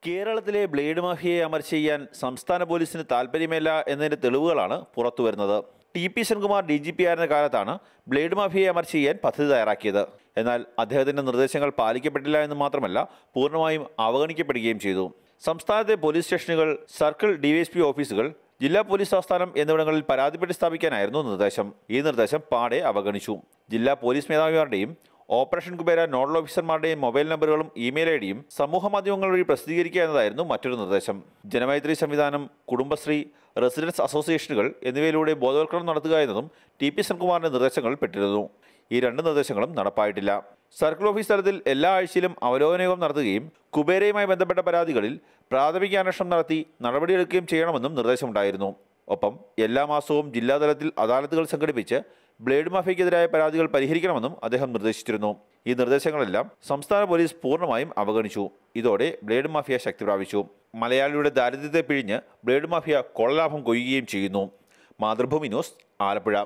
കേരളത്തിലെ ബ്ലേഡ് മാഫിയയെ അമർച്ച ചെയ്യാൻ സംസ്ഥാന പോലീസിന് താൽപ്പര്യമില്ല എന്നതിന്റെ തെളിവുകളാണ് പുറത്തുവരുന്നത്. DGP സെൻകുമാർ DGP ആയിരുന്ന കാലത്താണ് ബ്ലേഡ് മാഫിയയെ അമർച്ച ചെയ്യാൻ പദ്ധതി തയ്യാറാക്കിയത്. എന്നാൽ അദ്ദേഹത്തിന്റെ നിർദ്ദേശങ്ങൾ പാലിക്കപ്പെട്ടില്ല എന്ന് മാത്രമല്ല, പൂർണ്ണമായും അവഗണിക്കപ്പെടുകയും ചെയ്തു. സംസ്ഥാനത്തെ പോലീസ് സ്റ്റേഷനുകൾ, സർക്കിൾ DYSP ഓഫീസുകൾ, ജില്ലാ പോലീസ് ആസ്ഥാനം എന്നിവിടങ്ങളിൽ പരാതിപ്പെട്ടി സ്ഥാപിക്കാനായിരുന്നു നിർദ്ദേശം. ഈ നിർദ്ദേശം പാടെ അവഗണിച്ചു. ജില്ലാ പോലീസ് മേധാവിമാരുടെയും ഓപ്പറേഷൻ കുബേര നോഡൽ ഓഫീസർമാരുടെയും മൊബൈൽ നമ്പറുകളും ഇമെയിൽ ഐഡിയും സമൂഹ മാധ്യമങ്ങൾ വഴി പ്രസിദ്ധീകരിക്കുക എന്നതായിരുന്നു മറ്റൊരു നിർദ്ദേശം. ജനമൈത്രി സംവിധാനം, കുടുംബശ്രീ, റെസിഡൻസ് അസോസിയേഷനുകൾ എന്നിവയിലൂടെ ബോധവൽക്കരണം നടത്തുക എന്നതും DGP സെൻകുമാറിന്റെ നിർദ്ദേശങ്ങളിൽ പെട്ടിരുന്നു. ഈ രണ്ട് നിർദ്ദേശങ്ങളും നടപ്പായിട്ടില്ല. സർക്കിൾ ഓഫീസ് തലത്തിൽ എല്ലാ ആഴ്ചയിലും അവലോകന യോഗം നടത്തുകയും കുബേരയുമായി ബന്ധപ്പെട്ട പരാതികളിൽ പ്രാഥമിക അന്വേഷണം നടത്തി നടപടിയെടുക്കുകയും ചെയ്യണമെന്നും നിർദ്ദേശമുണ്ടായിരുന്നു. ഒപ്പം എല്ലാ മാസവും ജില്ലാതലത്തിൽ അദാലത്തുകൾ സംഘടിപ്പിച്ച് ബ്ലേഡ് മാഫിയയ്ക്കെതിരായ പരാതികൾ പരിഹരിക്കണമെന്നും അദ്ദേഹം നിർദ്ദേശിച്ചിരുന്നു. ഈ നിർദ്ദേശങ്ങളെല്ലാം സംസ്ഥാന പോലീസ് പൂർണ്ണമായും അവഗണിച്ചു. ഇതോടെ ബ്ലേഡ് മാഫിയ ശക്തി പ്രാപിച്ചു. മലയാളിയുടെ ദാരിദ്ര്യത്തെ പിഴിഞ്ഞ് ബ്ലേഡ് മാഫിയ കൊള്ളലാഭം കൊയ്യുകയും ചെയ്യുന്നു. മാതൃഭൂമി ന്യൂസ്, ആലപ്പുഴ.